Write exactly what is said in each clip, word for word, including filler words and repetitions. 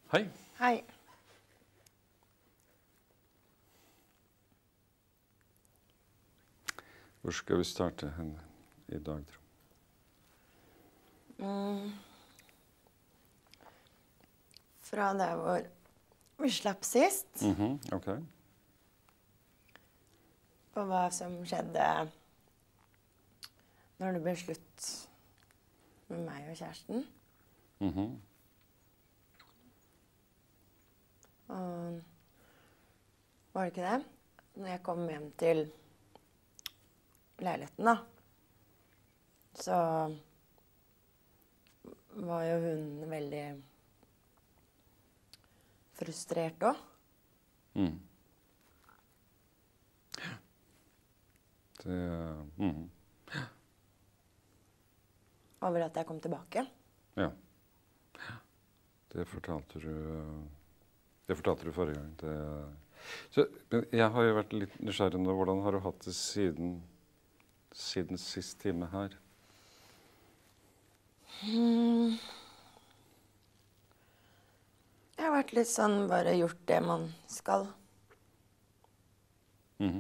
Hei. Hei. Hvor skal vi starte hen i dag, tro? Mm. Fra der hvor vi slapp sist. Mhm, ok. Og hva som skjedde når det ble slutt med meg og kjæresten. Mhm. Og var det ikke det? Når jeg kom hjem til leiligheten da, så var jo hun veldig frustrert også. Mm. Det, mhm. Over at jeg kom tilbake. Ja. Det fortalte du, det fortalte du forrige gang. Det, så, men jeg har jo vært litt nysgjerrig nå. Hvordan har du hatt det siden, siden sist time her? Mm. Jeg har vært litt sånn, bare gjort det man skal. Mhm.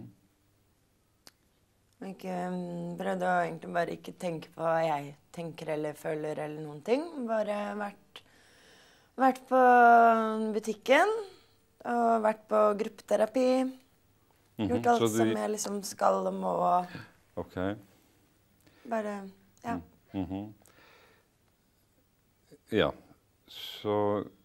Og ikke mm, prøvd å egentlig bare ikke tenke på hva jeg tenker eller føler eller noen ting. Bare vært, vært på butikken og vært på gruppeterapi. Mhm, Gjort alt så du- som jeg liksom skal og må. Ok. Bare, ja. Mhm. Ja, så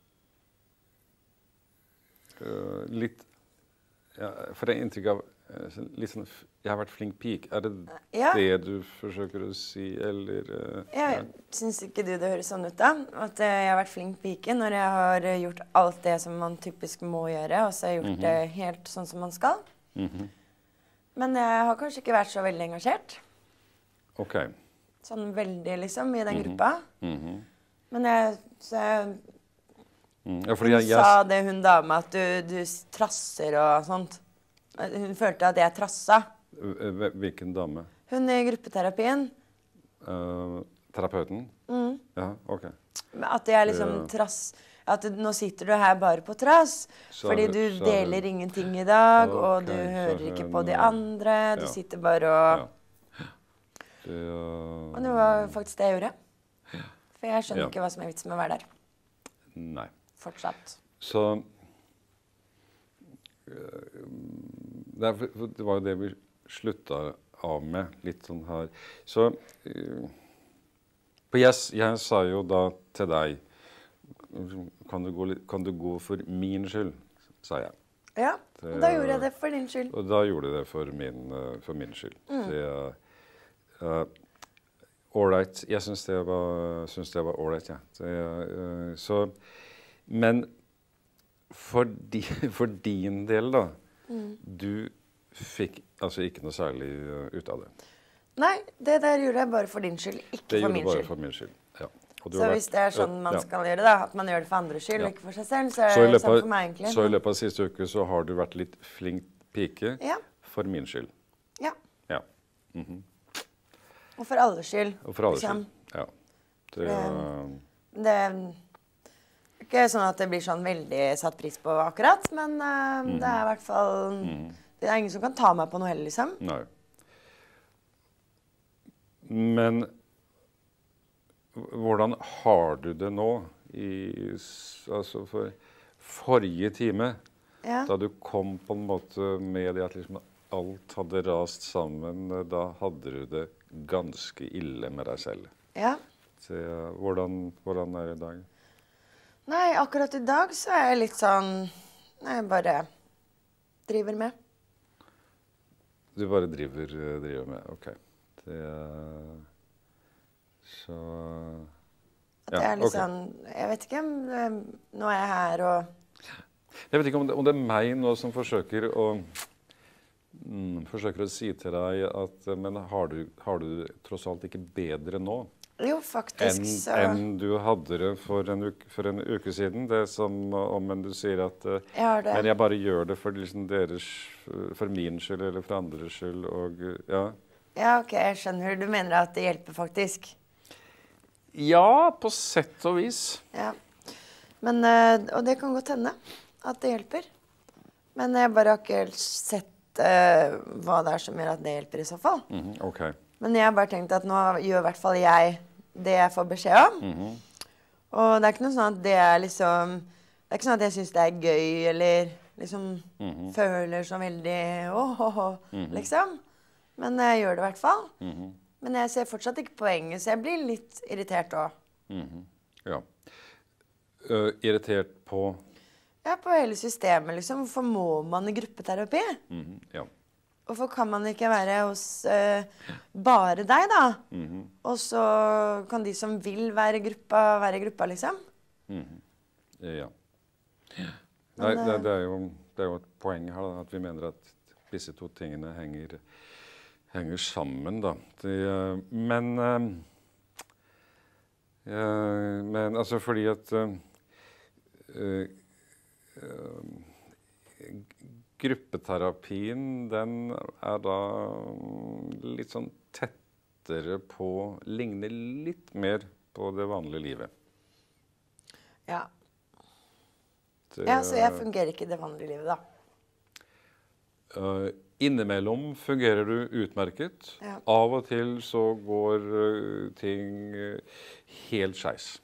øh, litt, ja, for det er inntrykk av øh, sånn- litt sånn, f- jeg har vært flink pik. Er det Ja. det du forsøker å si, eller? øh, Jeg syns ikke du det høres sånn ut da, at eh, jeg har vært flink pike når jeg har eh, gjort alt det som man typisk må gjøre, og så har jeg gjort det helt sånn som man skal. Mhm. Men jeg har kanskje ikke vært så veldig engasjert. Ok. Sånn veldig liksom i den gruppa. Mhm. Men jeg, så jeg Mm. Ja, fordi hun jeg, jeg, sa det hun dama at du, du s- trasser og sånt. Hun følte at jeg trassa. øh, øh, hvilken dame? Hun i gruppeterapien. Øh, terapeuten? Mm. Ja, ok. At jeg liksom Ja. trass... At du- nå sitter du her bare på trass, Sa fordi hun- du sa deler hun- ingenting i dag, og Ok, du så hører ikke hun, på de eh, andre, du ja. sitter bare og... Ja. Det, øh, Og det var faktisk det jeg gjorde. For jeg skjønner Ja. ikke hva som er vitsen med å være der. Nei. Fortsatt. Så øh, det, er, det var jo det vi slutta av med, litt sånn her. Så øh, for jeg, jeg sa jo da til deg, kan du, gå, litt- kan du gå for min skyld, sa jeg. Ja, og da gjorde jeg det for din skyld. Og da gjorde jeg det for min, øh, for min skyld. Det, øh, Ålreit. Jeg syns det var syns det var ålreit, ja. Det, øh, så Men for, di, for din del, da. Du fikk altså ikke noe særlig øh, ut av det. Nei, det der gjorde jeg bare for din skyld, ikke Det for gjorde min du bare skyld. for min skyld. Ja. Og du Så har hvis vært- det er sånn man ja. skal gjøre da, at man gjør det for andres skyld, Ja. og ikke for seg selv, så er Så i det løpet sånn av- for meg egentlig. Så i løpet av siste uke så har du vært litt flink pike Ja, for min skyld. ja. Ja. Og for alles skyld. Og for alle liksom. skyld. Ja. Det, Det er ikke sånn at det blir sånn veldig satt pris på akkurat, men eh, det er i hvert fall... Det er ingen som kan ta meg på noe heller, liksom. Nei. Men hvordan har du det nå i s- altså for forrige time, Ja. da du kom på en måte med det at liksom alt hadde rast sammen, da hadde du det ganske ille med deg selv. Ja. Så, hvordan, hvordan er det i dag? Nei, akkurat i dag så er jeg litt sånn... Nei, jeg bare driver med. Du bare driver, driver med, ok. Det, er- så... At jeg er litt sånn... Jeg vet ikke, men, eh, nå er jeg her og... Jeg vet ikke om det, om det er meg nå som forsøker å, mm, forsøker å si til deg at men har du, har du tross alt ikke bedre nå Jo, faktisk, enn så... enn du hadde det for en, uke, for en uke siden? Det som om en du sier at eh, Jeg har det. men jeg bare gjør det for, liksom, deres, for min skyld eller for andres skyld. Og, ja. Ja, ok, jeg skjønner. Du mener at det hjelper faktisk. ja, på sett og vis. Ja. Men, uh, og det kan godt hende at det hjelper. Men jeg bare har ikke helt sett uh, hva det er som gjør at det hjelper i så fall. Mm-hmm, ok. Men jeg har bare tenkt at nå gjør i hvert fall jeg det jeg får beskjed om. Mm-hmm. Og det er ikke noe sånn at det er liksom, det er ikke sånn at jeg synes det er gøy, eller liksom mm-hmm. føler så veldig, åh, åh, åh, mm-hmm. liksom. Men jeg gjør det i hvert fall. Mm-hmm. Men jeg ser fortsatt ikke poenget, så jeg blir litt irritert også. Mm-hmm. Ja. Uh, irritert på? Ja, på hele systemet, liksom. Hvorfor må man i gruppeterapi? Mm-hmm. Ja. Hvorfor kan man ikke være hos uh, bare deg, da? Mm-hmm. Og så kan de som vil være i gruppa, være i gruppa, liksom? Mm-hmm. Ja. Nei, det, det, er jo, det er jo et poeng her, da, at vi mener at disse to tingene henger, henger sammen, da. Det, uh, men, uh, uh, men altså fordi at uh, uh, uh, gruppeterapien, den er da litt sånn tettere på, ligner litt mer på det vanlige livet. Ja. Det, ja, så jeg fungerer ikke i det vanlige livet, da. Uh, innimellom fungerer du utmerket. Ja. Av og til så går uh, ting uh, helt skeis.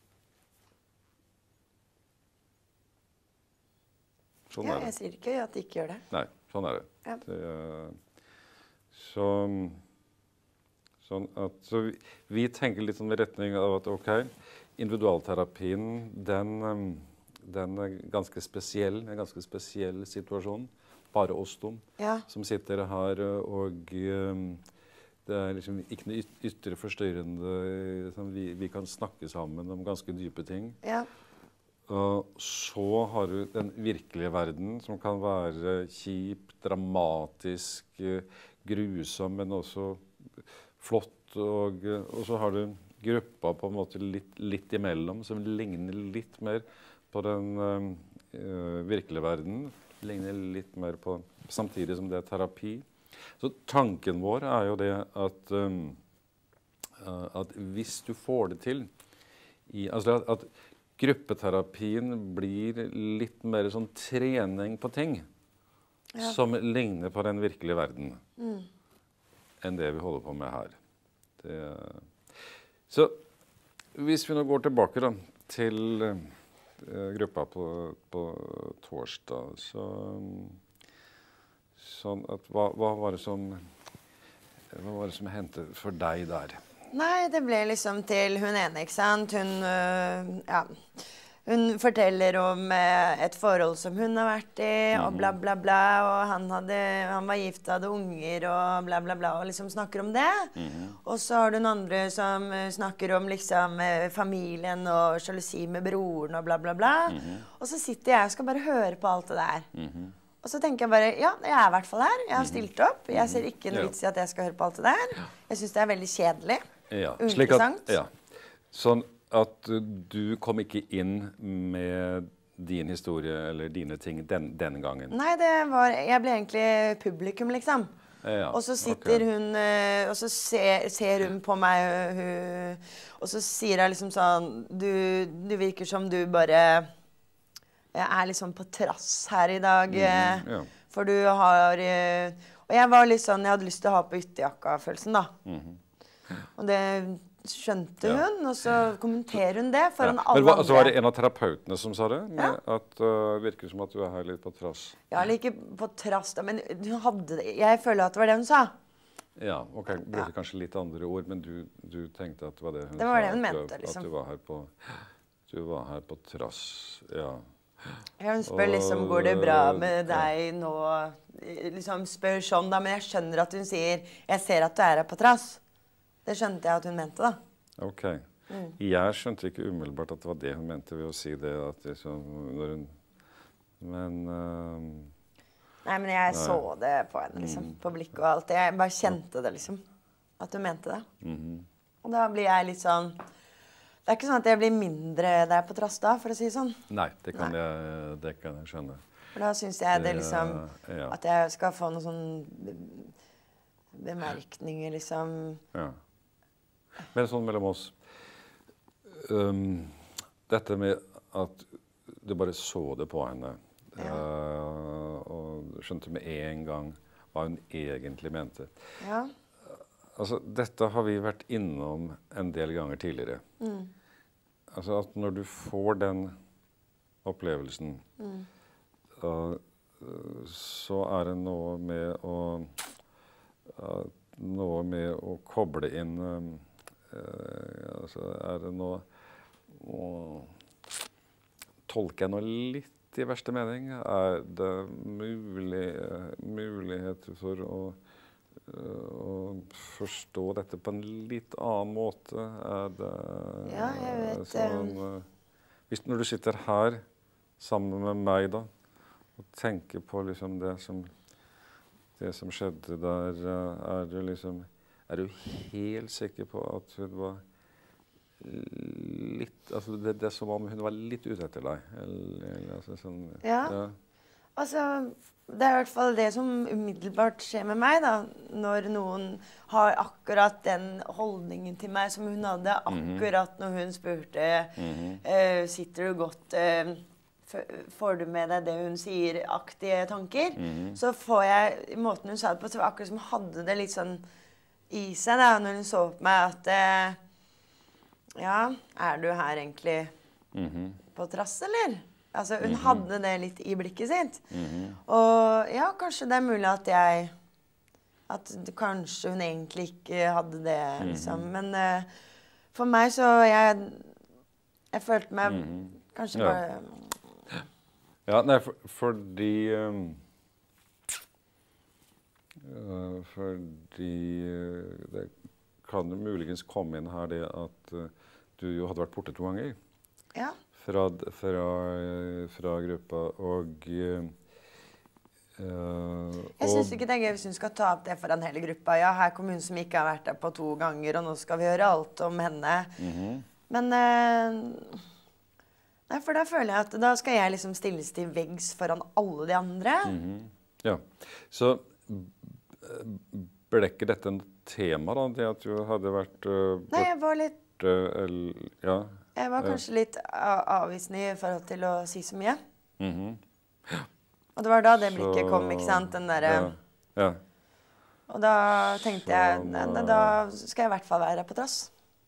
Sånn ja, er det. jeg sier ikke at de ikke gjør det. Nei, sånn er det. Ja. det uh, så, sånn at, så vi, vi tenker litt sånn i retning av at, ok, individualterapien, den, um, den er ganske spesiell, en ganske spesiell situasjon. Bare oss to Ja. som sitter her, og um, det er liksom ikke noe yt- ytre forstyrrende, sånn, vi, vi kan snakke sammen om ganske dype ting. Ja. Og så har du den virkelige verden, som kan være kjip, dramatisk, eh, grusom, men også flott. Og, eh, og så har du gruppa på en måte litt, litt imellom, som ligner litt mer på den eh, virkelige verden. Ligner litt mer på, samtidig som det er terapi. Så tanken vår er jo det at, um, at hvis du får det til, i, altså at, at gruppeterapien blir litt mer sånn trening på ting ja. som ligner på den virkelige verden mm. enn det vi holder på med her. Det, så hvis vi nå går tilbake da, til uh, gruppa på, på torsdag, så sånn at hva, hva var det som hva var det som hentet for deg der? Nei, det ble liksom til hun ene, ikke sant? Hun, øh, ja, hun forteller om øh, et forhold som hun har vært i, og bla, bla, bla, og han, hadde, han var gift, hadde unger, og bla, bla, bla, og liksom snakker om det. Mm-hmm. Og så har du noen andre som uh, snakker om liksom uh, familien og sjalusi med broren, og bla, bla, bla. Mm-hmm. Og så sitter jeg og skal bare høre på alt det der. Mm-hmm. Og så tenker jeg bare, ja, jeg er i hvert fall her. Jeg har stilt opp. Jeg ser ikke noe vits i at jeg skal høre på alt det der. Jeg synes det er veldig kjedelig. Ja, slik at, ja. Sånn at du kom ikke inn med din historie eller dine ting den, denne gangen? Nei, det var, jeg ble egentlig publikum, liksom. Ja, og så sitter okay. hun, og så ser, ser hun på meg, hun, og så sier jeg liksom sånn, du, du virker som du bare... Jeg er liksom på trass her i dag, mm, ja. For du har... Og jeg var litt sånn, jeg hadde lyst til å ha på ytterjakka-følelsen da. Mm-hmm. Og det skjønte hun, ja. Og så kommenterer hun det foran ja. alle Men, andre. Så var det en av terapeutene som sa det? Med ja. At uh, det virker som at du er her litt på trass. Ja, eller ikke på trass da, men hun hadde det. Jeg føler at det var det hun sa. Ja, ok, brukte ja. kanskje litt andre ord, men du, du tenkte at det var det hun det var sa. Det hun at, mente, du, liksom. At du var her på, du var her på trass, ja. Ja, hun spør liksom, går det bra med deg nå? Liksom spør sånn da, men jeg skjønner at hun sier, jeg ser at du er her på trass. Det skjønte jeg at hun mente da. Ok. Mm. Jeg skjønte ikke umiddelbart at det var det hun mente ved å si det, at liksom, når hun... Men... Uh, nei, men jeg nei. så det på henne, liksom, mm. på blikket og alt. Jeg bare kjente det, liksom, at hun mente det. Mm-hmm. Og da blir jeg litt sånn... Det er ikke sånn at jeg blir mindre der på trass da, for å si sånn. Nei, det kan, Nei. Jeg, det kan jeg skjønne. For da synes jeg det liksom, ja. At jeg skal få noen sånn bemerkninger, liksom. Ja. Men sånn mellom oss, um, dette med at du bare så det på henne. Ja. Uh, og skjønte med en gang hva hun egentlig mente. Ja. Altså, dette har vi vært innom en del ganger tidligere. Mm. Altså at når du får den opplevelsen, mm. uh, så er det noe med å uh, noe med å koble inn um, uh, altså er det noe å tolke noe litt i verste mening? Er det mulig, uh, muligheter for å, uh, å forstå dette på en litt annen måte? Er det ja, jeg vet sånn, uh, hvis, når du sitter her sammen med meg da, og tenker på liksom det som, det som skjedde der, er du liksom, er du helt sikker på at hun var litt, altså det, det er som om hun var litt ute etter deg? Eller, eller, altså sånn, ja. ja, altså det er i hvert fall det som umiddelbart skjer med meg da, når noen har akkurat den holdningen til meg som hun hadde akkurat når hun spurte, mm-hmm. uh, sitter du godt, uh, får du med deg det hun sier, aktige tanker, mm-hmm. så får jeg, i måten hun sa det på, så var akkurat som hadde det litt sånn i seg da, når hun så på meg at, uh, ja, er du her egentlig mm-hmm. på trass, eller? Altså, hun mm-hmm. hadde det litt i blikket sitt. Mm-hmm. Og ja, kanskje det er mulig at jeg, at kanskje hun egentlig ikke hadde det, liksom. Mm-hmm. Men uh, for meg så, jeg, jeg følte meg mm-hmm. kanskje ja. bare... Ja, nei, for, fordi... Um, uh, fordi uh, det kan jo muligens komme inn her det at uh, du jo hadde vært borte to ganger. Ja. Fra, fra, fra gruppa, og... Uh, jeg synes ikke det er gøy hvis hun skal ta opp det foran hele gruppa. Ja, her kommer hun som ikke har vært der på to ganger, og nå skal vi høre alt om henne. Mm-hmm. Men... Uh, nei, for da føler jeg at da skal jeg liksom stilles til veggs foran alle de andre. Mm-hmm. Ja, så ble ikke dette en tema da, det at du hadde vært... Uh, nei, jeg var litt... Eller, ja. Jeg var kanskje litt avvisende i forhold til å si så mye. Mm-hmm. Ja. Og det var da det blikket så, kom, ikke sant? Den der, ja. Ja. Og da tenkte så, jeg, ne, ne, da skal jeg i hvert fall være på trass.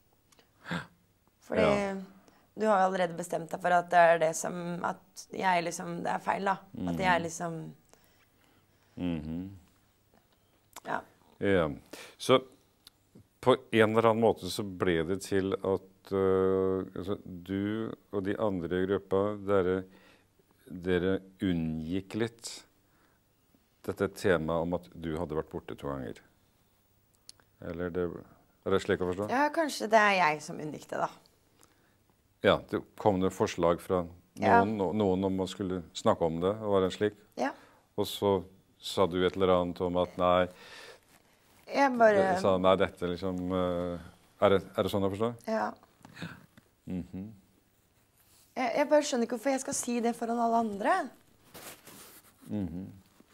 Fordi ja. du har jo allerede bestemt deg for at det er det som, at jeg liksom, det er feil da. Mm-hmm. At jeg liksom... Mm-hmm. Ja. Ja. Så på en eller annen måte så ble det til at uh, altså, du og de andre i gruppa, dere, dere unngikk litt dette temaet om at du hadde vært borte to ganger. Eller det, er det slik å forstå? Ja, kanskje det er jeg som unngikk det da. Ja, det kom det forslag fra noen, ja. noen om å skulle snakke om det, og var det slik? Ja. Og så sa du et eller annet om at nei, jeg bare... sa nei, dette liksom, uh, er, det, er det sånn å forstå? Ja. Mm-hmm. jeg, jeg bare skjønner ikke hvorfor jeg skal si det foran alle andre. Mm-hmm.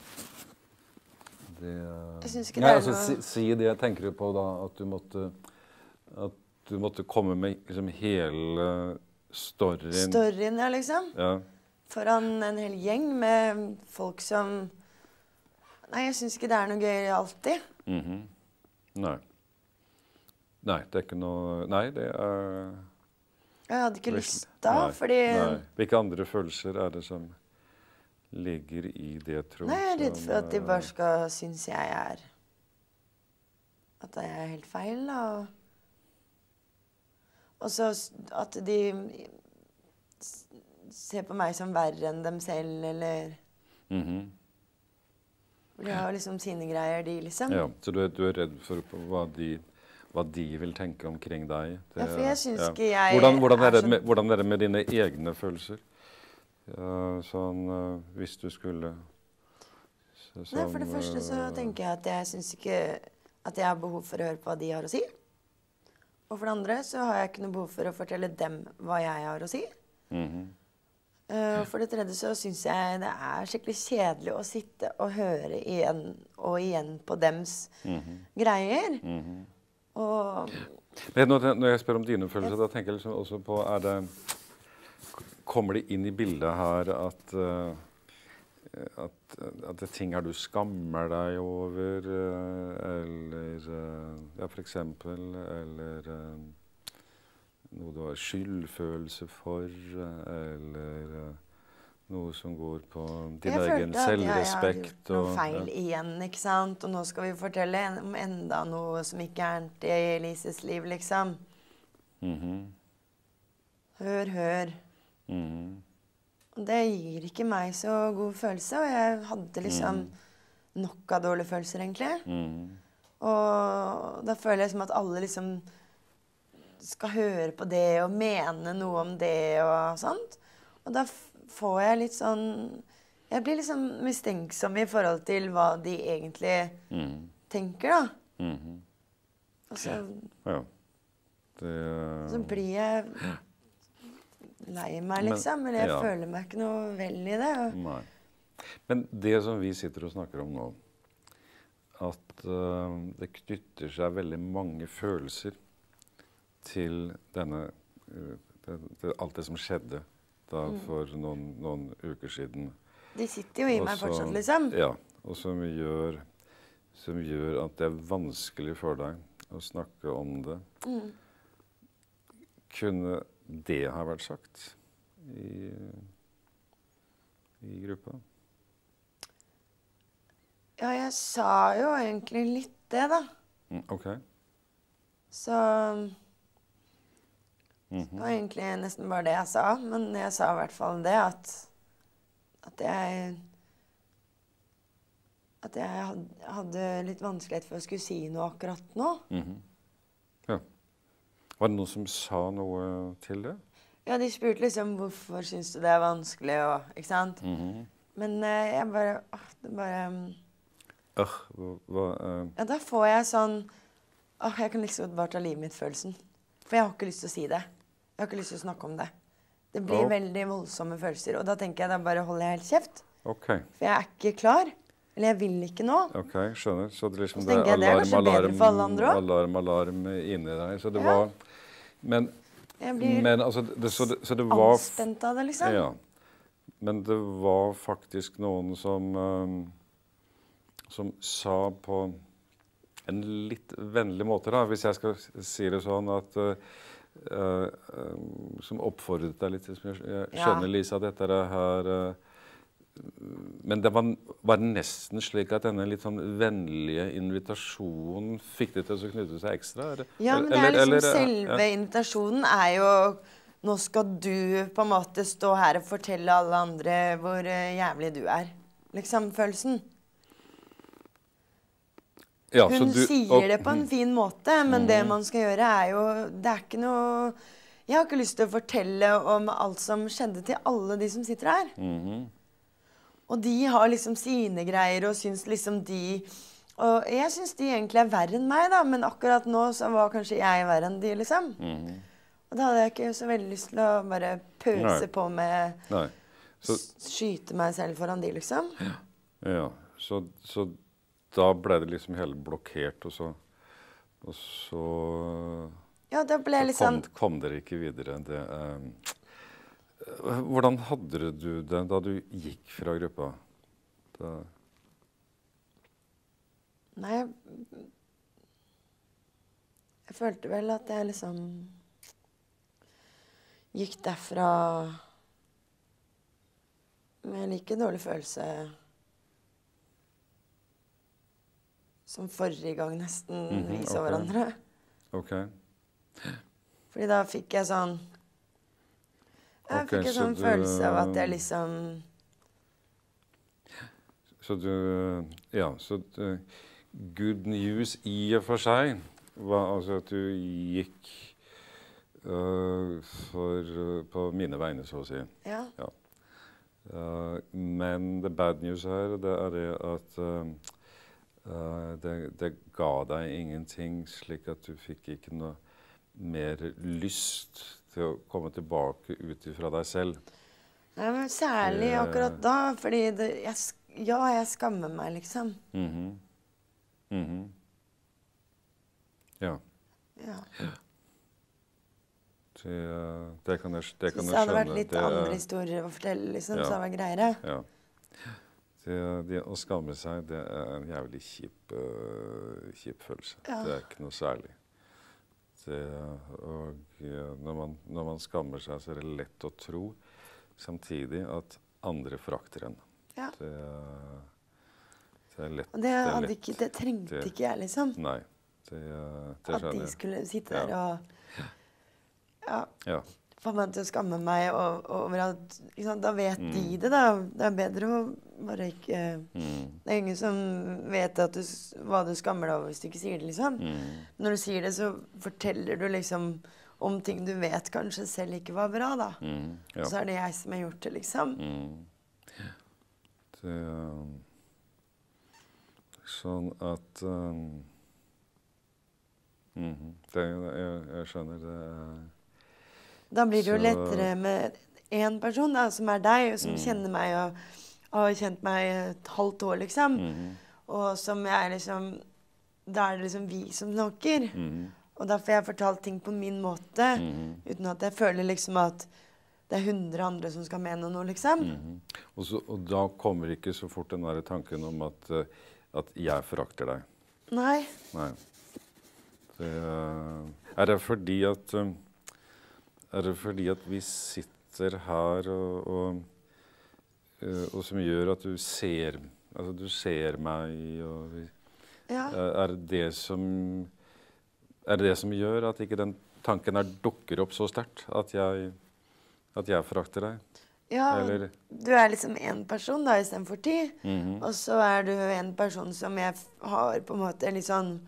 Det, uh... Jeg synes ikke det ja, er altså, noe... si, si det jeg tenker på da, at du måtte, at du måtte komme med liksom hele storyen. Storyen, ja, liksom. Ja. Foran en hel gjeng med folk som... Nei, jeg synes ikke det er noe gøy alltid. Mm-hmm. Nei. Nei, det er ikke noe... Nei, det er... Jeg hadde ikke lyst da, nei, fordi... Nei. Hvilke andre følelser er det som ligger i det, tror Nei, jeg er redd for at de bare skal synes jeg er... At jeg er helt feil, da. Og så at de ser på meg som verre enn dem selv, eller... Mhm. De har liksom sine greier, de liksom. Ja, så du er, du er redd for hva de, hva de vil tenke omkring deg? Det, ja, for jeg synes ja. ikke jeg hvordan, hvordan, er er det sånn... med, hvordan er det med dine egne følelser? Ja, sånn, uh, hvis du skulle... Så, Nei, for det første så tenker jeg at jeg synes ikke at jeg har behov for å høre på hva de har å si. Og for det andre så har jeg ikke noe behov for å fortelle dem hva jeg har å si. Mhm. Uh, for det tredje så synes jeg det er skikkelig kjedelig å sitte og høre igjen og igjen på dems mm-hmm. greier. Mm-hmm. Og... Men når, når jeg spør om dine følelser, da tenker jeg liksom også på, er det, kommer det inn i bildet her at, uh, at, at det er ting her du skammer deg over, uh, eller uh, ja, for eksempel, eller uh, noe du har skyldfølelse for, uh, eller uh, noe som går på din jeg egen selvrespekt. Jeg følte at jeg, jeg har gjort noe feil ja. igjen, ikke sant? Og nå skal vi fortelle en, om enda noe som ikke er gærent i Elises liv, liksom. Mm-hmm. Hør, hør. Mm-hmm. Og det gir ikke meg så god følelse, og jeg hadde liksom mm. nok av dårlige følelser, egentlig. Mm. Og da føler jeg som at alle liksom skal høre på det og mene noe om det og sånt. Og da får jeg litt sånn jeg blir liksom mistenksom i forhold til hva de egentlig mm. tenker, da. Mm-hmm. Og så, ja. det, uh... så blir jeg lei meg, liksom. Men, eller jeg ja. føler meg ikke noe vel i det. Og... Nei. Men det som vi sitter og snakker om nå, at uh, det knytter seg veldig mange følelser til denne, uh, det, det, alt det som skjedde da mm. for noen, noen uker siden. De sitter jo i meg fortsatt, liksom. Ja, og som gjør, som gjør at det er vanskelig for deg å snakke om det. Mm. Kunne det ha vært sagt i, i gruppa? Ja, jeg sa jo egentlig litt det, da. Mm, ok. Så... Mm-hmm. Det var egentlig nesten bare det jeg sa, men jeg sa i hvert fall det at, at jeg at jeg hadde, hadde litt vanskelighet for å skulle si noe akkurat nå. Mm-hmm. Ja. Var det noen som sa noe til det? Ja, de spurte liksom hvorfor syns du det er vanskelig, og, ikke sant? Mm-hmm. Men uh, jeg bare, åh, det bare... Uh, hva, uh... Ja, da får jeg sånn, åh, jeg kan liksom bare ta livet mitt følelsen. For jeg har ikke lyst til å si det. Jeg har ikke lyst til å snakke om det. Det blir oh. veldig voldsomme følelser, og da tenker jeg da bare holder jeg helt kjeft. Okay. For jeg er ikke klar, eller jeg vil ikke nå. Ok, skjønner. Så det, liksom, så det er jeg, alarm, det er alarm, alarm, alarm, alarm inni deg. Så det ja. var... Men, jeg blir men altså, det, så det, så det var... anspent av det, liksom. Ja. Men det var faktisk noen som, um, som sa på en litt vennlig måte, da, hvis jeg skal si det sånn at... Uh, Uh, uh, som oppfordret deg litt, som jeg, jeg skjønner, ja. Lisa, at dette er her uh, men det var, var nesten slik at denne litt sånn vennlige invitasjonen fikk det til å knytte seg ekstra? Eller, ja, men det er eller, liksom eller, selve ja. invitasjonen er jo nå skal du på en måte stå her og fortelle alle andre hvor uh, jævlig du er, liksom følelsen. Ja, hun du, sier og, det på en fin måte, men mm. det man skal gjøre er jo, det er ikke noe, jeg har ikke lyst til å fortelle om alt som skjedde til alle de som sitter her. Mm. Og de har liksom sine greier og syns liksom de, og jeg syns de egentlig er verre enn meg da, men akkurat nå så var kanskje jeg verre enn de liksom. Mm. Og da hadde jeg ikke så veldig lyst til å bare pøse Nei. på med, Nei. Så, skyte meg selv foran de liksom. Ja, ja. Så, så da ble det liksom helt blokkert, og så, og så, ja, da ble så liksom... kom, kom dere ikke videre. Det, um, hvordan hadde du det da du gikk fra gruppa? Da... Nei, jeg, jeg følte vel at jeg liksom gikk derfra med en like dårlig følelse som forrige gang nesten mm-hmm, vi så okay. hverandre. Ok. Fordi da fikk jeg sånn... Jeg okay, fikk en sånn du, følelse av at jeg liksom... Så du... Ja, så du, good news i og for seg var altså at du gikk uh, for, uh, på mine vegne, så å si. Ja. ja. Uh, men the bad news her, det er det at... Uh, Uh, det, det ga deg ingenting, slik at du fikk ikke noe mer lyst til å komme tilbake ut fra deg selv. Nei, men særlig uh, akkurat da, fordi det, jeg, ja, jeg skammer meg, liksom. Mm-hmm. Mm-hmm. Ja. Ja. Det, det kan jeg, det kan Hvis jeg det hadde skjønne. vært litt det, andre historier å fortelle, liksom, ja. så hadde det vært greiere. Ja. Det, det å skamme seg, det er en jævlig kjip, uh, kjip følelse. Ja. Det er ikke noe særlig. Det, og ja, når, man, når man skammer seg, så er det lett å tro samtidig at andre forakter en. Ja. Det, det er lett. Og det, det, er hadde lett. ikke, det trengte Det- ikke jeg, liksom. Nei, det, det At de skjønner jeg. skulle sitte Ja. der og ja, Ja. få meg til å skamme meg og- over at ikke sant, da vet Mm. de det, da. Det er bedre å bare ikke Mm. Det er ingen som vet at du, s- hva du skammer deg over hvis du ikke sier det, liksom. Mm. Når du sier det, så forteller du liksom om ting du vet kanskje selv ikke var bra, da. Mm. Ja. Og så er det jeg som har gjort det, liksom. Mm. Det, um, sånn at um, mhm. det, jeg, jeg skjønner det. Da blir det jo Så- lettere med én person da, som er deg, og som Mm. kjenner meg og har kjent meg et halvt år, liksom. Mhm. Og som jeg liksom Da er det liksom vi som snakker. Mhm. Og da får jeg fortalt ting på min måte, Mhm. uten at jeg føler liksom at det er hundre andre som skal mene noe, liksom. Mhm. Og, så, og da kommer ikke så fort den der tanken om at, eh, at jeg forakter deg. Nei. Nei. Det, eh, er det fordi at eh, Er det fordi at vi sitter her og, og, eh, og som gjør at du ser Altså du ser meg og vi, Ja. Er det det som Er det det som gjør at ikke den tanken her dukker opp så sterkt? At jeg, at jeg forakter deg? ja Eller du er liksom én person da istedenfor ti. Mhm. Og så er du en person som jeg f- har på en måte litt sånn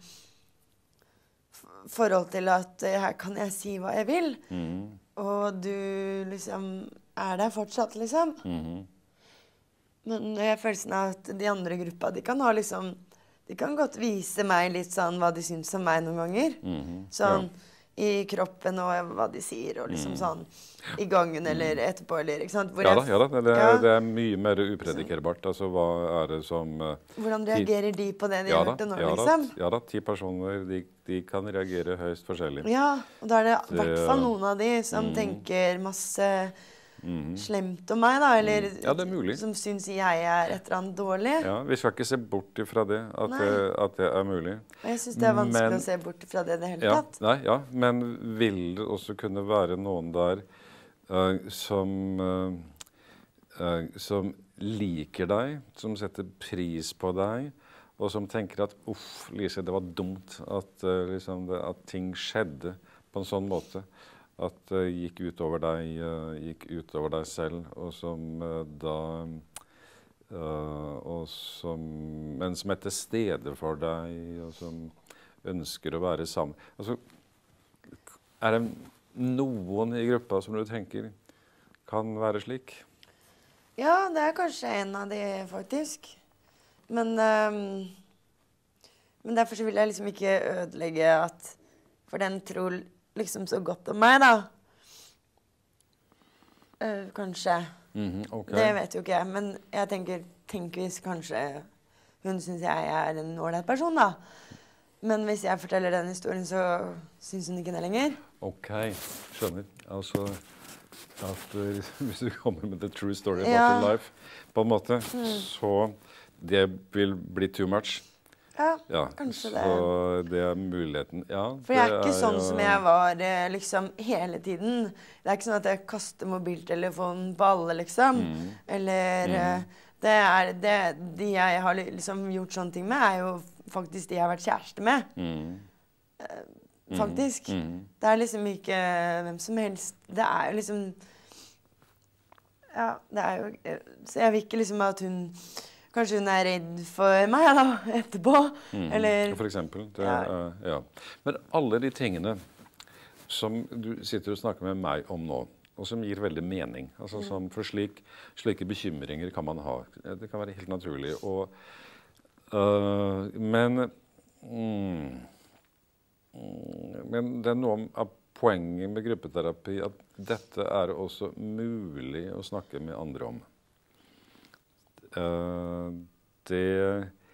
f- forhold til at eh, her kan jeg si hva jeg vil. Mhm. Og du liksom er der fortsatt, liksom. Mhm. Men jeg har følelsen av at de andre gruppa, de kan ha liksom De kan godt vise meg litt sånn hva de syns om meg noen ganger. Mhm. Sånn i kroppen og hva de sier, og liksom sånn i gangen eller etterpå, eller ikke sant. Hvor Ja da, jeg- ja da. Det, det, Ja. er, det er mye mer upredikerbart. Altså, hva er det som eh, Hvordan ti- reagerer de på det de ja har da, hørt til nå, ja da, liksom? ja da, ti personer, de, de kan reagere høyst forskjellig. Ja, og da er det i Det- hvert fall noen av de som Mm. tenker masse Mhm. slemt om meg, da. Eller Mm. Ja, det er mulig. som syns jeg er et eller annet dårlig. Ja, vi skal ikke se bort ifra det, at, Nei. det, at det er mulig. Og jeg syns det er vanskelig Men- å se bort fra det i det hele Ja, tatt. nei, ja, men vil det også kunne være noen der eh, som, eh, eh, som liker deg, som setter pris på deg, og som tenker at uff, Lise, det var dumt at, eh, liksom det, at ting skjedde på en sånn måte. At det gikk utover deg, eh, gikk utover deg selv, og som eh, da eh, og som, men som er til stede for deg, og som ønsker å være sammen. Altså, er det noen i gruppa som du tenker kan være slik? Ja, det er kanskje en av de, faktisk. Men, ehm, men derfor så vil jeg liksom ikke ødelegge at For den tror liksom så godt om meg, da. Eh, kanskje. Mhm, ok. Det vet jo ikke jeg. Men jeg tenker tenk hvis kanskje hun syns jeg er en ålreit person, da. Men hvis jeg forteller den historien, så syns hun ikke det lenger. Ok, skjønner. Altså at eh, hvis du kommer med the true story about Ja. your life, på en måte, så det vil bli too much. Ja, Ja, kanskje det. så det er muligheten. Ja, For jeg er det ikke sånn jo- som jeg var eh, liksom hele tiden. Det er ikke sånn at jeg kaster mobiltelefonen på alle, liksom. Mm. Eller eh, det er det, De jeg har li- liksom gjort sånne ting med, er jo faktisk de jeg har vært kjæreste med. Mm. Faktisk. Mm. Det er liksom ikke hvem som helst. Det er jo liksom Ja, det er jo eh, Så jeg vil ikke liksom at hun Kanskje hun er redd for meg da, etterpå. Mm. Eller For eksempel. Det, Ja. er- ja. Men alle de tingene som du sitter og snakker med meg om nå, og som gir veldig mening, Mm. altså som for slik, slike bekymringer kan man ha. Det kan være helt naturlig. Og, øh, men, mm, mm, men det er noe om- av poenget med gruppeterapi at dette er også mulig å snakke med andre om. Uh, det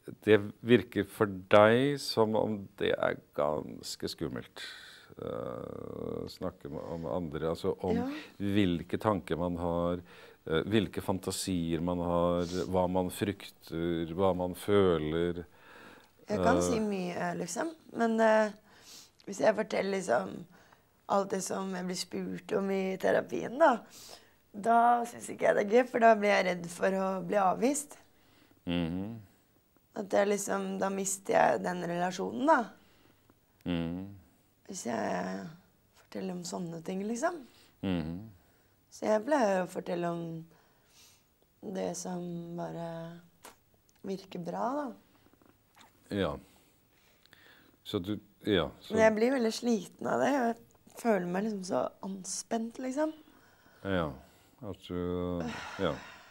det virker for deg som om det er ganske skummelt. Uh, snakke om andre, altså om Ja. hvilke tanker man har, uh, hvilke fantasier man har, hva man frykter, hva man føler. Jeg kan Uh, si mye, liksom. Men eh, hvis jeg forteller liksom alt det som jeg blir spurt om i terapien, da, da synes ikke jeg det er gøy, for da blir jeg redd for å bli avvist. mhm, At jeg liksom, da mister jeg den relasjonen, da. mhm, Hvis jeg forteller om sånne ting, liksom. mhm. Så jeg pleier å fortelle om det som bare virker bra, da. Ja. Så du, ja. Så, Men jeg blir veldig sliten av det. Jeg føler meg liksom så anspent, liksom. ja. At du, ja.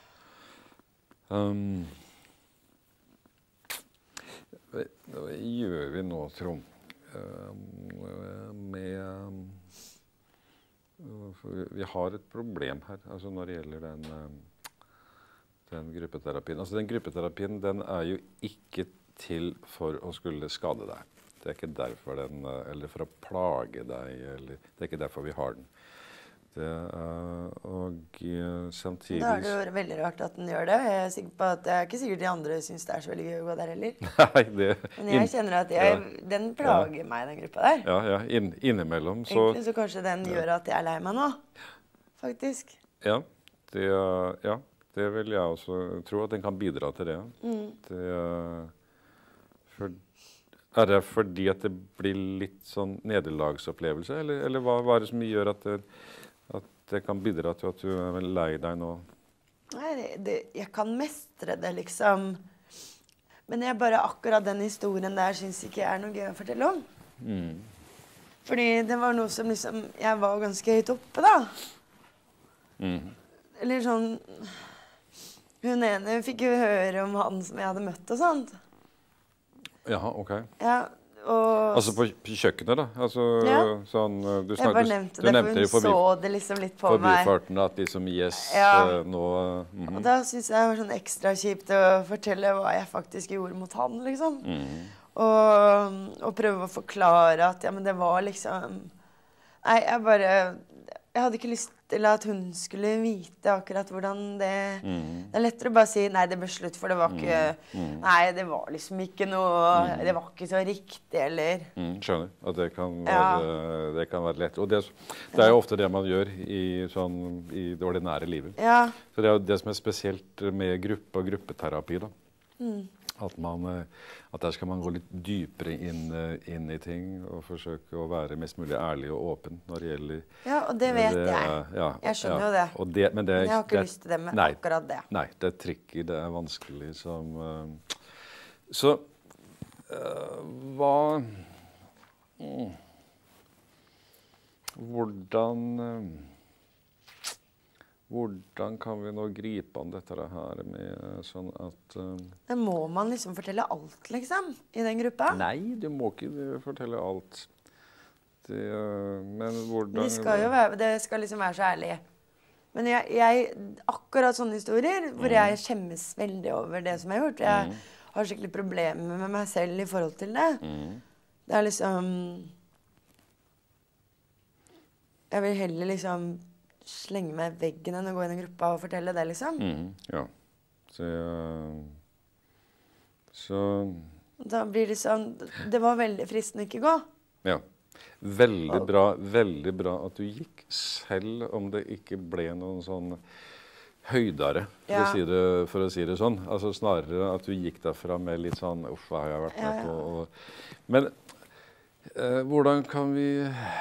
Um, hva gjør vi nå, Trond? Um, med um, for vi, vi har et problem her, altså når det gjelder den, um, den gruppeterapien. Altså den gruppeterapien, den er jo ikke til for å skulle skade deg. Det er ikke derfor den, eller for å plage deg, eller det er ikke derfor vi har den. Det er, og uh, samtidig... Da er det jo veldig rart at den gjør det. Jeg er sikker på at det er ikke sikkert de andre synes det er så veldig gøy å gå der heller. Nei, det... Men jeg kjenner at jeg, ja. den plager ja. meg, den gruppa der. Ja, ja, inn, innimellom. Så, egentlig så kanskje den ja. gjør at jeg er lei meg nå, faktisk. Ja det, ja, det vil jeg også tro at den kan bidra til det. Mm. det for, er det fordi at det blir litt sånn nederlagsopplevelse, eller, eller hva, hva er det som gjør at det, at det kan bidra til at du er lei deg nå? Nei, det, det, jeg kan mestre det, liksom. Men jeg bare akkurat den historien der synes ikke jeg er noe gøy å fortelle om. Mm. Fordi det var noe som liksom, jeg var ganske høyt oppe da. Mm. Eller sånn, hun ene fikk jo høre om han som jeg hadde møtt og sånt. Jaha, ok. Ja, og... Altså på, på kjøkkenet da? Altså, ja. Sånn, du jeg bare nevnte det, for hun forbi, så det liksom litt på meg. Forbifarten at liksom, yes, ja. uh, nå... Mm -hmm. Og da synes jeg det var sånn ekstra kjipt å fortelle hva jeg faktisk gjorde mot han, liksom. Mm. Og, og prøve å forklare at, ja, men det var liksom... Nei, jeg bare... Jeg hadde ikke lyst til at hun skulle vite akkurat hvordan det... Mm. Det er lettere å bare si, nei, det ble slutt, for det var ikke... Mm. Nei, det var liksom ikke noe... Mm. Det var ikke så riktig, eller... Mm, skjønner, at det kan, ja. være, det kan være lett. Og det, det er jo ofte det man gjør i, sånn, i det ordinære livet. Ja. Så det er jo det som er spesielt med gruppe og gruppeterapi da. Mm. At, man, at der skal man gå litt dypere inn, inn i ting og forsøke å være mest mulig ærlig og åpen når det gjelder... Ja, og det vet det, jeg. Ja, jeg skjønner ja, jo det. Og det men, det, men jeg har ikke det, lyst til det med nei, akkurat det. Nei, det er tricky, det er vanskelig som... Uh, så, uh, hva... Mm, hvordan... Uh, Hvordan kan vi nå gripe an dette her med sånn at... Uh, Men må man liksom fortelle alt, liksom, i den gruppa? Nei, du må ikke fortelle alt. Det, uh, men hvordan... Det skal jo være, det skal liksom være så ærlig. Men jeg, jeg akkurat sånne historier, hvor mm. jeg skjemmes veldig over det som jeg har gjort. Jeg mm. har skikkelig problemer med meg selv i forhold til det. Mm. Det er liksom... Jeg vil heller liksom... slenge meg i veggen enn å gå inn i gruppa og fortelle det, liksom. Mm, ja. Så, uh, så... Da blir det sånn... Det var veldig fristende å ikke gå. Ja. Veldig bra, veldig bra at du gikk, selv om det ikke ble noen sånn høydere, for, ja. å, si det, for å si det sånn. Altså snarere at du gikk derfra med litt sånn, uff, hva har jeg vært med på? Ja, ja. Men uh, hvordan kan vi...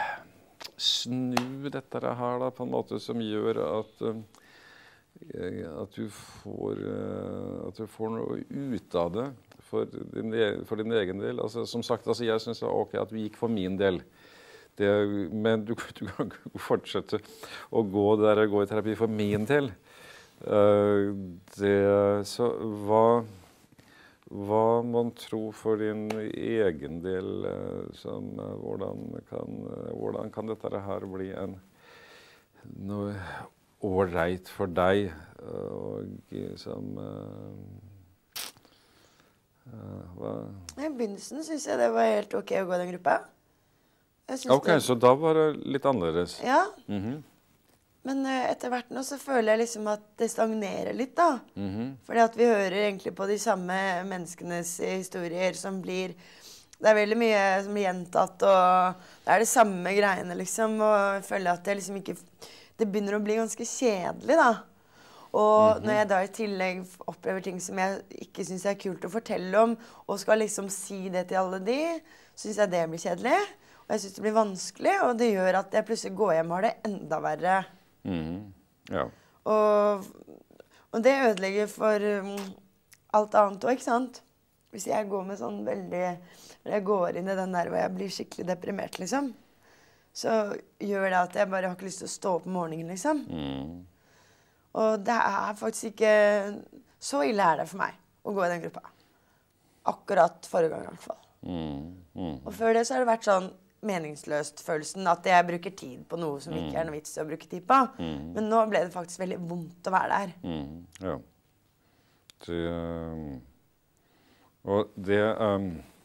snu dette her da, på en måte som gjør at, uh, at, du får, uh, at du får noe ut av det for din, for din egen del. Altså, som sagt, altså, jeg synes det var ok at du gikk for min del. Det, men du, du kan fortsette å gå der og gå i terapi for min del. Uh, det, så hva... Hva man tror for din egen del, som, hvordan, kan, hvordan kan dette her bli en, noe ålreit for deg, og som, Uh, hva? I begynnelsen synes jeg det var helt ok å gå i den gruppa. Jeg synes Ok, det... så da var det litt annerledes. Ja. Mhm. Men uh, etter hvert nå så føler jeg liksom at det stagnerer litt da. Mhm. Fordi at vi hører egentlig på de samme menneskenes historier som blir... Det er veldig mye som blir gjentatt, og det er det samme greiene liksom. Og jeg føler at det liksom ikke... Det begynner å bli ganske kjedelig da. Og Mhm. når jeg da i tillegg opplever ting som jeg ikke synes er kult å fortelle om, og skal liksom si det til alle de, så synes jeg det blir kjedelig. Og jeg synes det blir vanskelig, og det gjør at jeg plutselig går hjem og har det enda verre. Mhm. Ja. Og, og det ødelegger for um, alt annet også, ikke sant? Hvis jeg går med sånn veldig... Når jeg går inn i den der hvor jeg blir skikkelig deprimert, liksom, så gjør det at jeg bare har ikke lyst til å stå opp om morgenen, liksom. Mhm. Og det er faktisk ikke... Så ille er det for meg å gå i den gruppa. Akkurat forrige gang i hvert fall. Mhm. Mhm. Og før det så har det vært sånn meningsløst følelsen at jeg bruker tid på noe som ikke er noe vits å bruke tid på. Mhm. Men nå ble det faktisk veldig vondt å være der. Mhm. Ja. Det, um, og det, um,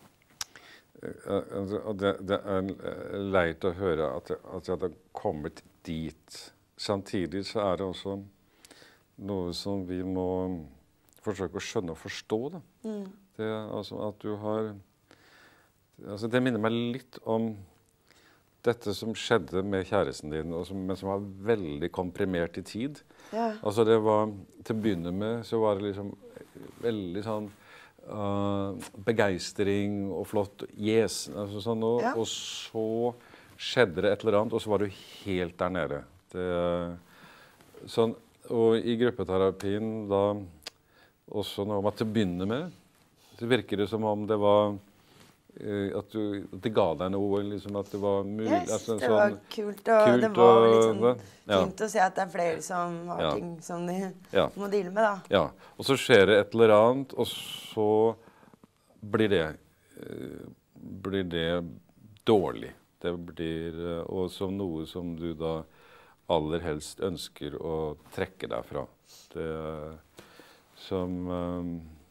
uh, og det, det er leit å høre at, det, at jeg hadde kommet dit. Samtidig så er det også noe som vi må forsøke å skjønne og forstå. Da. Mm. Det, altså at du har... Altså det minner meg litt om dette som skjedde med kjæresten din, og som, men som var veldig komprimert i tid. Ja. Altså det var, til å begynne med så var det liksom veldig sånn uh, begeistring og flott yes, altså sånn, og, Ja. og så skjedde det et eller annet, og så var du helt der nede. Det, sånn, og i gruppeterapien da, også noe om at til å begynne med, så virker det som om det var at, du, at det ga deg noe, liksom at det var mulig. Yes, altså, det sånn, var kult, og kult det var og- litt sånn ja. fint å se at det er flere som har Ja. ting som de Ja. må deale med, da. Ja, og så skjer det et eller annet, og så blir det, eh, blir det dårlig. Det blir eh, og som noe som du da aller helst ønsker å trekke deg fra. Det som eh,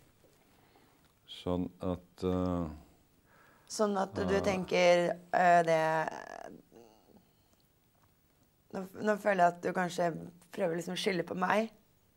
sånn at eh, Sånn at du tenker øh, det nå, nå føler jeg at du kanskje prøver liksom å skylde på meg.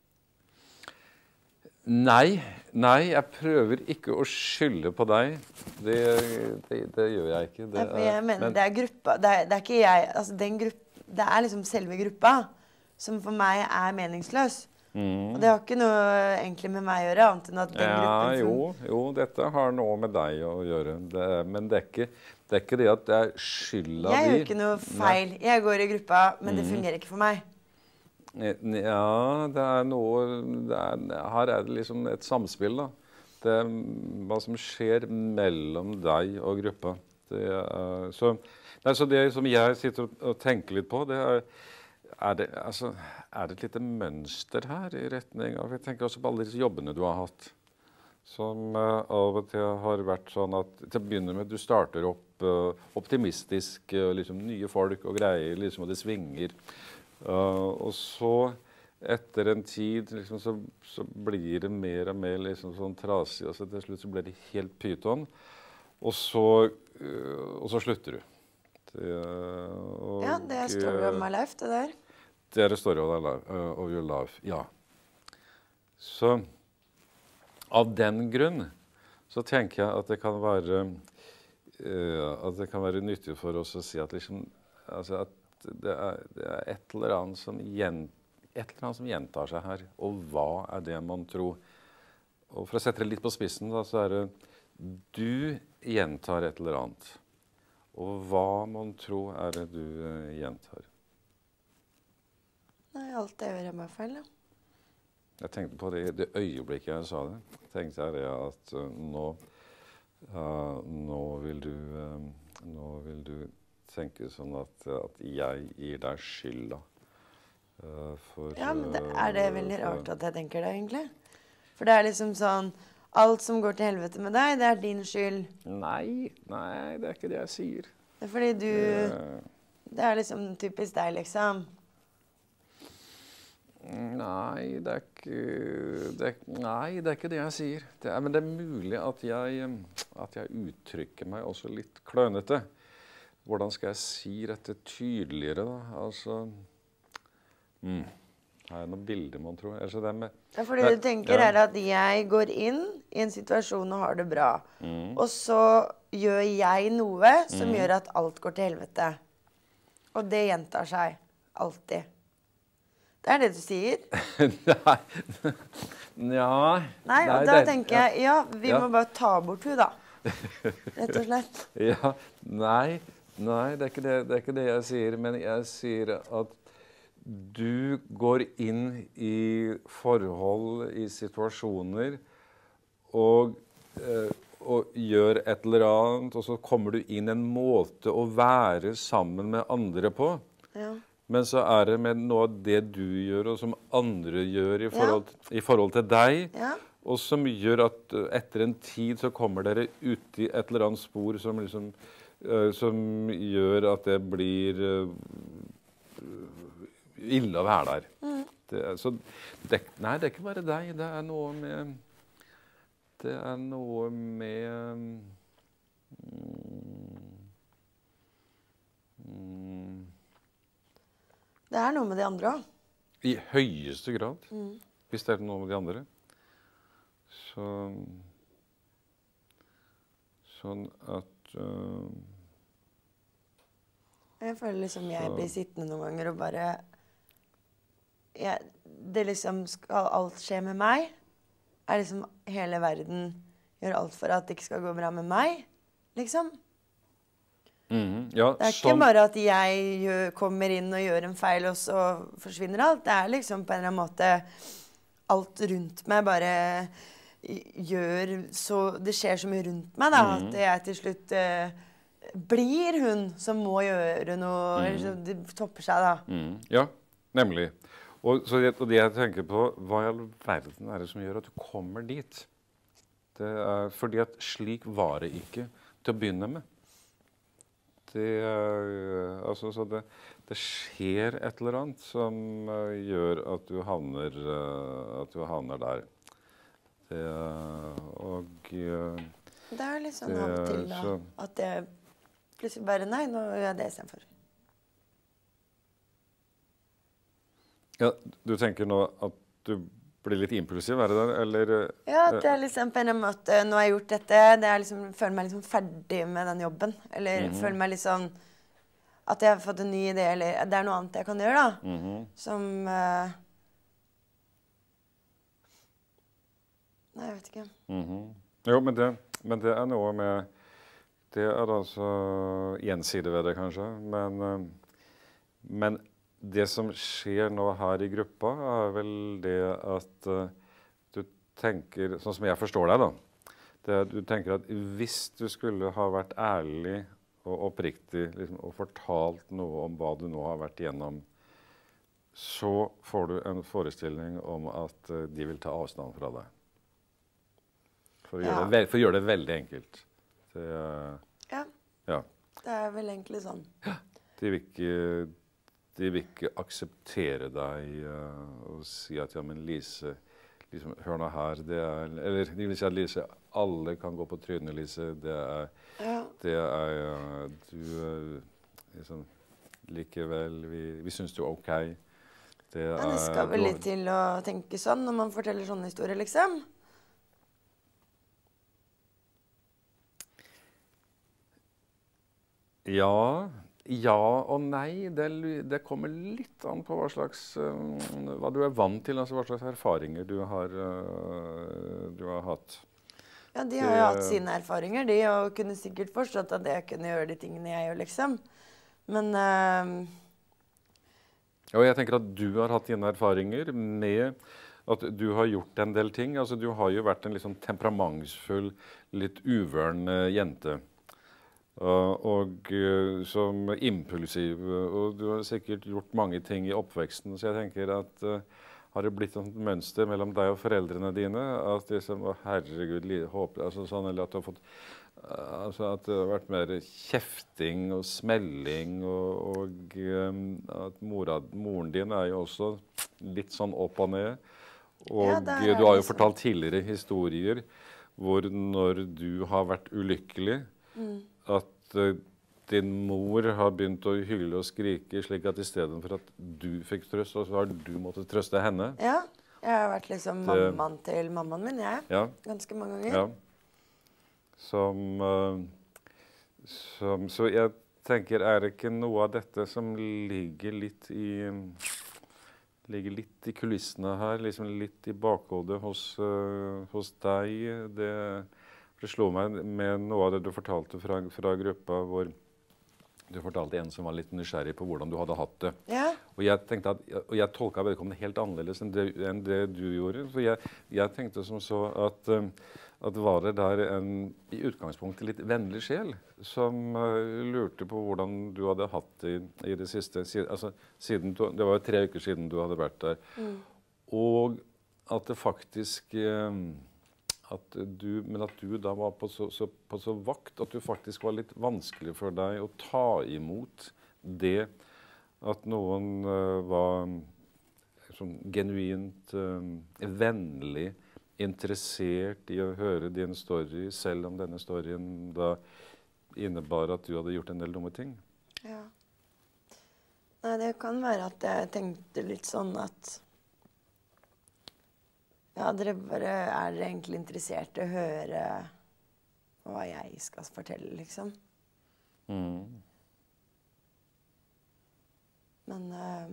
Nei, nei, jeg prøver ikke å skylde på deg. Det, det, det gjør jeg ikke. Det Ja, for jeg er- mener men- det er gruppa, det er, det er ikke jeg, altså den grupp, det er liksom selve gruppa som for meg er meningsløs. Mm. Og det har ikke noe egentlig med meg å gjøre, annet enn at den Ja, gruppen som... jo, jo, dette har noe med deg å gjøre. Det, er- men det er, ikke, det er ikke det at det er skylda Jeg di. gjør ikke noe feil. Jeg går i gruppa, men det fungerer ikke for meg. Nei. Ja, det er noe det er, her er det liksom et samspill, da. Det er hva som skjer mellom deg og gruppa. Det er, så, nei, så det som jeg sitter og, og tenker litt på, det er Er det, altså, er det et lite mønster her i retning av... Jeg tenker også på alle disse jobbene du har hatt, som uh, av og til har vært sånn at til å begynne med, du starter opp uh, optimistisk, uh, liksom nye folk og greier, liksom, og det svinger. Uh, og så, etter en tid, liksom, så, så blir det mer og mer liksom, sånn trasig, og så til slutt så blir det helt pyton, og så, uh, og så slutter du. Det, og, Ja, det er story of my life, det der. Det er det story of, life, uh, of your life, ja. Så av den grunn så tenker jeg at det kan være uh, at det kan være nyttig for oss å si at, liksom, altså at det, er, det er et eller annet som gjen, et eller annet som gjentar seg her. Og hva er det man tror? Og for å sette det litt på spissen, da, så er det du gjentar et eller annet. Og hva man tror er det du uh, gjentar? Nei, alt jeg gjør er meg feil, da. Jeg tenkte på det i det øyeblikket jeg sa det. Tenkte jeg det at uh, nå, uh, nå, vil du, uh, nå vil du tenke sånn at, at jeg gir deg skylda. Uh, for, Ja, men det, uh, er det veldig for- rart at jeg tenker det, egentlig? For det er liksom sånn, alt som går til helvete med deg, det er din skyld. Nei, nei, det er ikke det jeg sier. Det er fordi du... Det- Det er liksom typisk deg, liksom. Nei, det er ikke det er, Nei, det er ikke det jeg sier. Det er, men det er mulig at jeg, at jeg uttrykker meg også litt klønete. Hvordan skal jeg si dette tydeligere, da? Altså mm. Har jeg noen bilder, man tror? Altså, det med, ja, for det du tenker ja. er at jeg går inn i en situasjon og har det bra. Mm. Og så gjør jeg noe som mm. gjør at alt går til helvete. Og det gjentar seg. Alltid. Det er det du sier? Nei. Nja. Nei, og Nei, da det, tenker jeg, ja, vi ja. må bare ta bort hun da. Rett og slett. Ja, nei, nei det, er ikke det, det er ikke det jeg sier, men jeg sier at du går inn i forhold, i situasjoner, og, eh, og gjør et eller annet, og så kommer du inn en måte å være sammen med andre på. Ja. Men så er det med noe av det du gjør, og som andre gjør i forhold, ja. i forhold til deg, ja. og som gjør at etter en tid så kommer dere ut i et eller annet spor som, liksom, uh, som gjør at det blir uh, ille å være der. Mm. Det, så det, nei, det er ikke bare deg. Det er noe med Det er noe med mm, mm, Det er noe med de andre også. I høyeste grad. Mm. Hvis det er noe med de andre. Så Sånn at uh, Jeg føler liksom jeg så, blir sittende noen ganger og bare jeg, det liksom skal alt skje med meg. Er liksom hele verden gjør alt for at det ikke skal gå bra med meg, liksom. mm, ja, det er ikke sånn, bare at jeg gjør, kommer inn og gjør en feil, og så forsvinner alt. Det er liksom på en eller annen måte alt rundt meg bare gjør så det skjer så mye rundt meg, da, mm. at jeg til slutt uh, blir hun som må gjøre noe, mm. eller så det topper seg, da. Mm, ja, nemlig. Og, så det, og det jeg tenker på, hva i all verden er det som gjør at du kommer dit? Det er fordi at slik var det ikke til å begynne med. Det, altså, så det, det skjer et eller annet som uh, gjør at du havner, uh, at du havner der. Det, uh, og uh, det er litt sånn av og til da, så, at jeg plutselig bare, nei, nå gjør jeg det i stedet for. Ja, du tenker nå at du blir litt impulsiv, er det der, eller? Ja, det er liksom på en måte, nå har jeg gjort dette, det er liksom, føler meg liksom ferdig med den jobben, eller mm-hmm. føler meg litt sånn, at jeg har fått en ny idé, eller det er noe annet jeg kan gjøre da, mm-hmm. som, uh... nei, jeg vet ikke. Mm-hmm. Jo, men det, men det er noe med, det er altså en side ved det kanskje, men, uh, men det som skjer nå her i gruppa er vel det at uh, du tenker, sånn som jeg forstår deg da, det er at du tenker at hvis du skulle ha vært ærlig og oppriktig liksom, og fortalt noe om hva du nå har vært igjennom, så får du en forestilling om at uh, de vil ta avstand fra deg. For å, ja. gjøre, det, for å gjøre det veldig enkelt. Det, uh, ja. ja, det er vel egentlig sånn. Ja, de vil ikke... De vil ikke akseptere deg uh, og si at, ja, men Lise, liksom, hør nå her, det er, eller de vil si at Lise, alle kan gå på trynet, Lise, det er, ja. det er, uh, du, uh, liksom, likevel, vi, vi synes du er ok. Det, er, ja, det skal vel litt til å tenke sånn når man forteller sånne historier, liksom. Ja, Ja og nei, det, det kommer litt an på hva slags, uh, hva du er vant til, altså hva slags erfaringer du har, uh, du har hatt. Ja, de har jo hatt sine erfaringer, de, og kunne sikkert forstått at jeg kunne gjøre de tingene jeg gjør, liksom. Men... Uh... Ja, jeg tenker at du har hatt dine erfaringer med at du har gjort en del ting. Altså, du har jo vært en litt sånn temperamentsfull, litt uvøren uh, jente. Uh, og uh, som impulsiv, uh, og du har sikkert gjort mange ting i oppveksten, så jeg tenker at uh, har det blitt et mønster mellom deg og foreldrene dine, at det som, å, herregud, håper, altså sånn, eller at du har fått, uh, altså at det har vært mer kjefting og smelling, og, og um, at mora, moren din er jo også litt sånn opp og ned. Og Ja, der er du har jo det sånn. fortalt tidligere historier hvor når du har vært ulykkelig, Mm. at uh, din mor har begynt å hyle og skrike, slik at i stedet for at du fikk trøst, så har du måttet trøste henne. Ja, jeg har vært liksom Det- mammaen til mammaen min, jeg. Ja, Ganske mange ganger. ja. Som, uh, som Så jeg tenker, er det ikke noe av dette som ligger litt i ligger litt i kulissene her, liksom litt i bakhodet hos, uh, hos deg? Det, det slo meg med noe av det du fortalte fra, fra gruppa, hvor du fortalte en som var litt nysgjerrig på hvordan du hadde hatt det. Ja. Og jeg, tenkte at, og jeg tolka vedkommende helt annerledes enn det, enn det du gjorde. For jeg, jeg tenkte som så at, uh, at var det der en i utgangspunktet litt vennlig sjel som uh, lurte på hvordan du hadde hatt det i, i det siste. Siden, altså, siden du, det var jo tre uker siden du hadde vært der. Mm. Og at det faktisk uh, at du, men at du da var på så, så, på så vakt at du faktisk var litt vanskelig for deg å ta imot det at noen uh, var sånn genuint uh, vennlig interessert i å høre din story, selv om denne storyen da innebar at du hadde gjort en del dumme ting. Ja. Nei, det kan være at jeg tenkte litt sånn at ja, dere bare er dere egentlig interessert i å høre hva jeg skal fortelle, liksom. Mm. Men uh,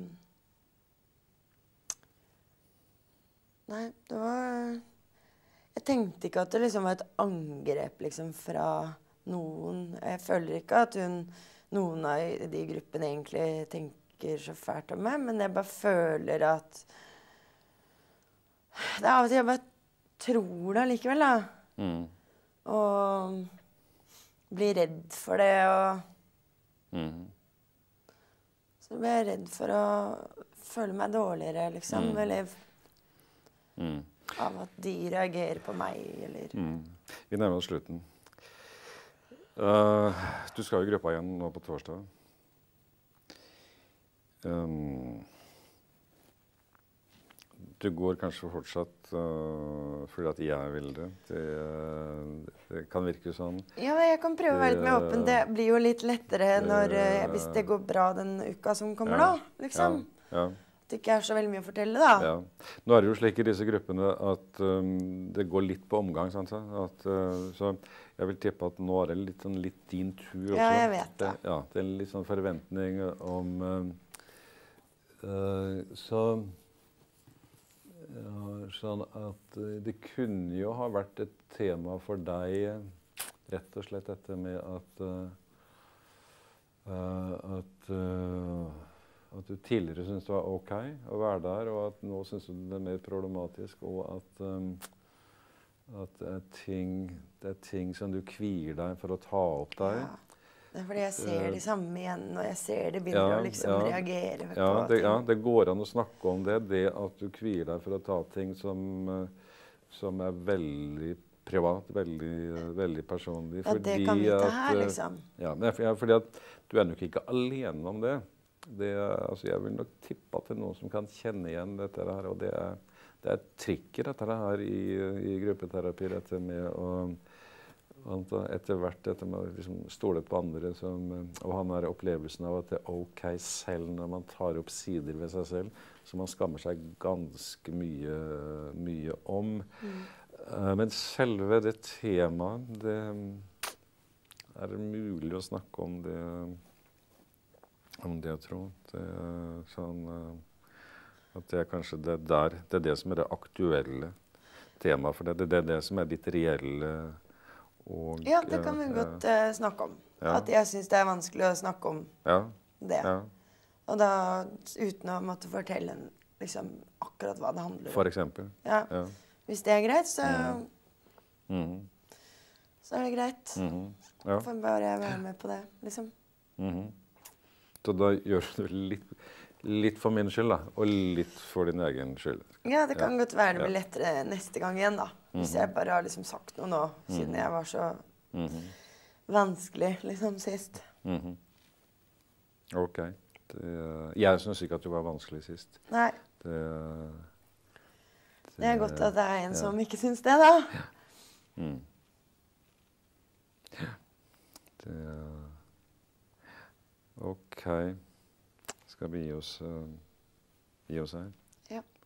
nei, det var Jeg tenkte ikke at det liksom var et angrep liksom fra noen. Jeg føler ikke at hun, noen av de gruppene egentlig tenker så fælt om meg, men jeg bare føler at det er av og til jeg bare tror det allikevel, da. Mm. Og blir redd for det, og Mm. så blir jeg redd for å føle meg dårligere, liksom. Mm. Eller Mm. av at de reagerer på meg, eller Mm. Vi nærmer oss slutten. Uh, du skal jo i gruppa igjen nå på torsdag. Um, du går kanskje fortsatt uh, fordi at jeg vil det. Det, uh, det kan virke sånn. Ja, men jeg kan prøve å være litt mer åpen. Det blir jo litt lettere når, eh, hvis det går bra den uka som kommer Ja. nå, liksom. Ja, ja. At det ikke er så veldig mye å fortelle, da. Ja. Nå er det jo slik i disse gruppene at um, det går litt på omgang. Sant? At, uh, så jeg vil tippe at nå er det litt, sånn, litt din tur også. Ja, jeg vet det. Ja, det er en litt sånn forventning om um, uh, Så ja, sånn at uh, det kunne jo ha vært et tema for deg, rett og slett dette med at uh, uh, at uh, At du tidligere syntes det var ok å være der, og at nå syns du det er mer problematisk, og at, um, at det, er ting, det er ting som du kvier deg for å ta opp der. Ja. Det er fordi jeg ser Eh, de samme igjen, og jeg ser de begynner ja, å liksom ja. reagere Ja på det, ting. ja, det går an å snakke om det. Det at du kvier deg for å ta ting som, uh, som er veldig privat, veldig, uh, veldig personlig. Ja, det kan vi ta at, her, uh, liksom. Ja, men jeg- ja, fordi at du er nok ikke alene om det. Det, altså jeg vil nok tippe at det er noen som kan kjenne igjen dette her, og det er, det er trikker dette her i, i gruppeterapi, dette med å etter hvert dette med å liksom stole på andre, som, og han har opplevelsen av at det er ok selv når man tar opp sider ved seg selv, som man skammer seg ganske mye, mye om. Mm. Uh, men selve det temaet, det er det mulig å snakke om det om det, jeg tror. Det er sånn uh, at det er kanskje det der, det er det som er det aktuelle temaet, for det, det, det er det som er ditt reelle. Og, Ja, det kan vi uh, godt uh, snakke om. Ja. At jeg syns det er vanskelig å snakke om Ja, det. ja, Og da uten å måtte fortelle en, liksom, akkurat hva det handler om. for eksempel. Ja. Ja. Hvis det er greit, så, Mhm, så er det greit. mhm, ja. Får bare være med på det, liksom. Mhm. Så da gjør du det litt, litt for min skyld, da, og litt for din egen skyld. Ja, det kan godt være det blir Ja. lettere neste gang igjen, da. Hvis jeg bare har liksom sagt noe nå, siden jeg var så Mhm, vanskelig liksom sist. mhm. Ok. Det, jeg syns ikke at du var vanskelig sist. Nei. Det, det er godt at det er en ja. som ikke syns det, da. Ja. Mm. Det, ok. Skal vi gi oss, uh, gi oss her? Ja.